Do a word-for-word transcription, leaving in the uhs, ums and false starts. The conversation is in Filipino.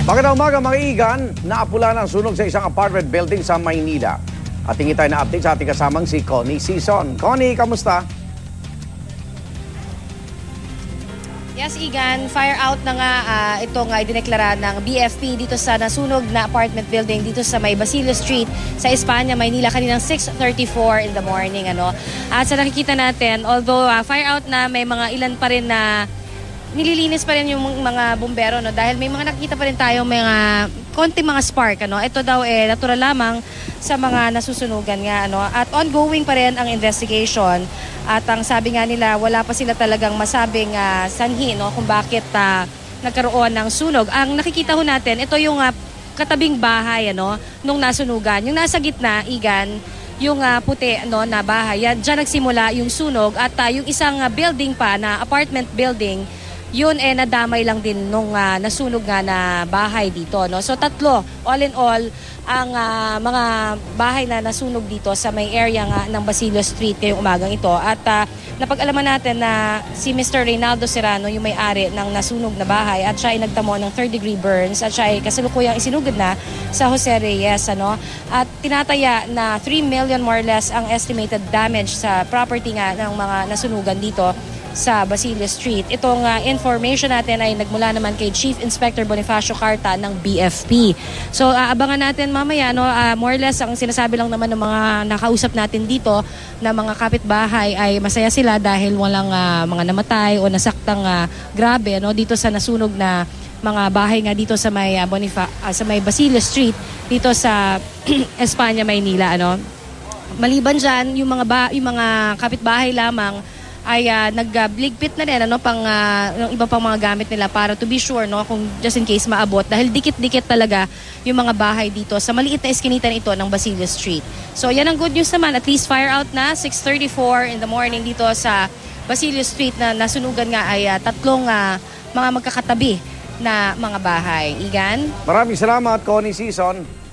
Magandang umaga mga igan, naapula ng sunog sa isang apartment building sa Maynila. At tingin tayo na update sa ating kasamang si Connie Sison. Connie, kamusta? Yes, Igan, fire out na nga uh, ito nga idineklara ng B F P dito sa nasunog na apartment building dito sa may Basilio Street sa Espanya, Maynila kaninang six thirty-four in the morning. Ano. At sa nakikita natin, although uh, fire out na, may mga ilan pa rin na nililinis pa rin yung mga bumbero, no, dahil may mga nakikita pa rin tayo mga konting mga spark, ano. Ito daw eh natural lamang sa mga nasusunugan nga, ano. At ongoing pa rin ang investigation. At ang sabi nga nila, wala pa sila talagang masabing uh, sanhi, no, kung bakit uh, nagkaroon ng sunog. Ang nakikita ho natin, ito yung uh, katabing bahay, ano, nung nasunugan. Yung nasa gitna, Igan, yung uh, puti, no, na bahay, yan, dyan nagsimula yung sunog. At uh, yung isang uh, building pa na apartment building, yun eh nadamay lang din nung uh, nasunog nga na bahay dito, no. So tatlo, all in all, ang uh, mga bahay na nasunog dito sa may area nga ng Basilio Street ngayong umagang ito. At uh, napag-alaman natin na si Mister Reynaldo Serrano yung may-ari ng nasunog na bahay at siya ay nagtamo ng third degree burns at siya ay kasalukuyang isinugod na sa Jose Reyes, ano. At tinataya na three million more or less ang estimated damage sa property nga ng mga nasunugan dito sa Basilio Street. Itong uh, information natin ay nagmula naman kay Chief Inspector Bonifacio Carta ng B F P. So uh, abangan natin mamaya, no, uh, more or less ang sinasabi lang naman ng mga nakausap natin dito na mga kapitbahay ay masaya sila dahil walang uh, mga namatay o nasaktang uh, grabe, no, dito sa nasunog na mga bahay nga dito sa may uh, Bonifa uh, sa may Basilio Street dito sa Espanya, Maynila, ano. Maliban diyan, yung mga ba- yung mga kapitbahay lamang ay uh, nag-bligpit na rin, ano, pang uh, yung iba pang mga gamit nila para to be sure, no, kung just in case maabot, dahil dikit-dikit talaga yung mga bahay dito sa maliit na eskinita ito ng Basilio Street. So yan ang good news naman, at least fire out na six thirty-four in the morning dito sa Basilio Street na nasunugan nga ay uh, tatlong uh, mga magkakatabi na mga bahay. Igan? Maraming salamat, Connie Sison.